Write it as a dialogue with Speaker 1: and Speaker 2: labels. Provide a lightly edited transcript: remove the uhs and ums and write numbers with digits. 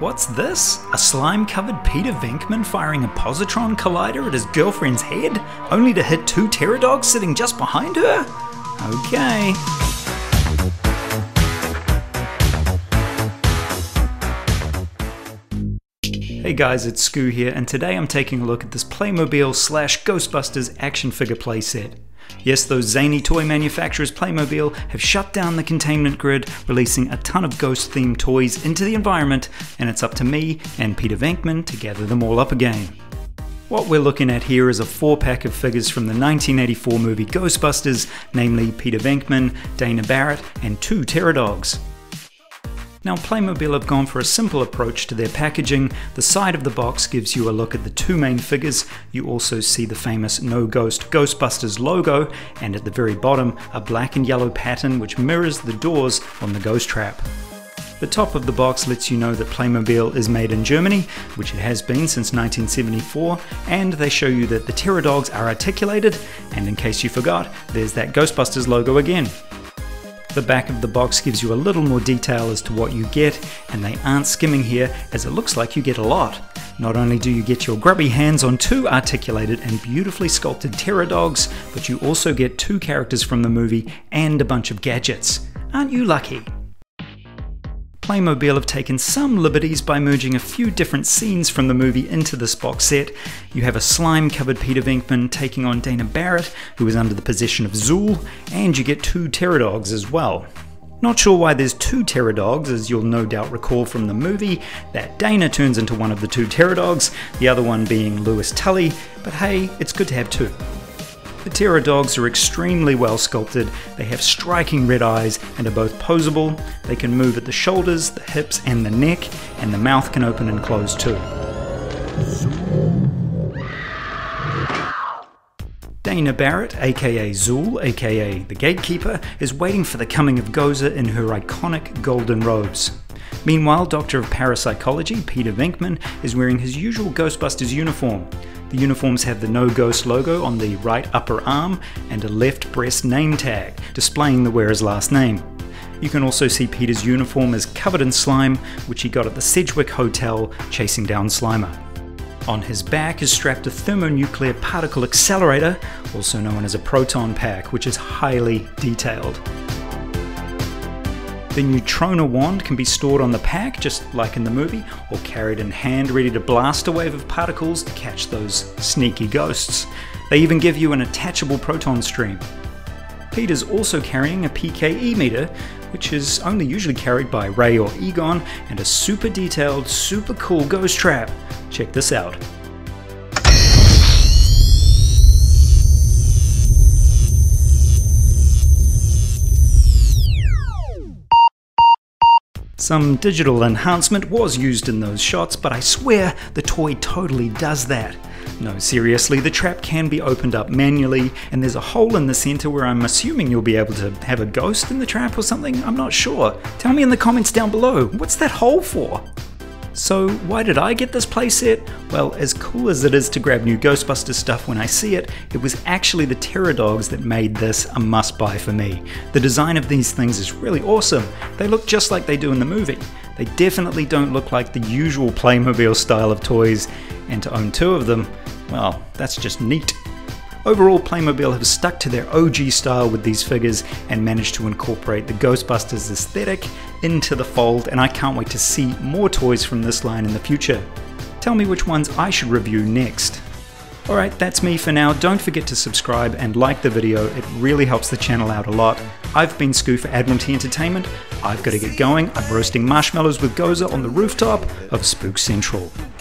Speaker 1: What's this? A slime-covered Peter Venkman firing a positron collider at his girlfriend's head, only to hit two pterodogs sitting just behind her? Okay. Hey guys, it's Scoo here, and today I'm taking a look at this Playmobil / Ghostbusters action figure playset. Yes, those zany toy manufacturers Playmobil have shut down the containment grid, releasing a ton of ghost-themed toys into the environment, and it's up to me and Peter Venkman to gather them all up again. What we're looking at here is a 4-pack of figures from the 1984 movie Ghostbusters, namely Peter Venkman, Dana Barrett, and 2 pterodogs. Now Playmobil have gone for a simple approach to their packaging. The side of the box gives you a look at the 2 main figures. You also see the famous No Ghost Ghostbusters logo, and at the very bottom a black and yellow pattern which mirrors the doors on the ghost trap. The top of the box lets you know that Playmobil is made in Germany, which it has been since 1974, and they show you that the pterodogs are articulated, and in case you forgot, there's that Ghostbusters logo again. The back of the box gives you a little more detail as to what you get, and they aren't skimming here, as it looks like you get a lot. Not only do you get your grubby hands on 2 articulated and beautifully sculpted pterodogs, but you also get 2 characters from the movie and a bunch of gadgets. Aren't you lucky? Playmobil have taken some liberties by merging a few different scenes from the movie into this box set. You have a slime-covered Peter Venkman taking on Dana Barrett, who is under the possession of Zuul, and you get 2 pterodogs as well. Not sure why there's 2 pterodogs, as you'll no doubt recall from the movie that Dana turns into one of the 2 pterodogs, the other one being Louis Tully, but hey, it's good to have 2. The pterodogs are extremely well sculpted, they have striking red eyes and are both posable. They can move at the shoulders, the hips and the neck, and the mouth can open and close too. Dana Barrett, aka Zuul, aka the Gatekeeper, is waiting for the coming of Gozer in her iconic golden robes. Meanwhile, Doctor of Parapsychology, Peter Venkman, is wearing his usual Ghostbusters uniform. The uniforms have the No Ghost logo on the right upper arm and a left breast name tag, displaying the wearer's last name. You can also see Peter's uniform is covered in slime, which he got at the Sedgwick Hotel chasing down Slimer. On his back is strapped a thermonuclear particle accelerator, also known as a proton pack, which is highly detailed. The Neutrona wand can be stored on the pack, just like in the movie, or carried in hand ready to blast a wave of particles to catch those sneaky ghosts. They even give you an attachable proton stream. Peter's also carrying a PKE meter, which is only usually carried by Ray or Egon, and a super detailed, super cool ghost trap. Check this out. Some digital enhancement was used in those shots, but I swear the toy totally does that. No, seriously, the trap can be opened up manually, and there's a hole in the center where I'm assuming you'll be able to have a ghost in the trap or something. I'm not sure. Tell me in the comments down below, what's that hole for? So why did I get this playset? Well, as cool as it is to grab new Ghostbusters stuff when I see it, it was actually the pterodogs that made this a must-buy for me. The design of these things is really awesome. They look just like they do in the movie. They definitely don't look like the usual Playmobil style of toys, and to own 2 of them, well, that's just neat. Overall, Playmobil have stuck to their OG style with these figures and managed to incorporate the Ghostbusters aesthetic into the fold, and I can't wait to see more toys from this line in the future. Tell me which ones I should review next. Alright, that's me for now. Don't forget to subscribe and like the video, it really helps the channel out a lot. I've been Scoo for Admiralty Entertainment. I've got to get going. I'm roasting marshmallows with Gozer on the rooftop of Spook Central.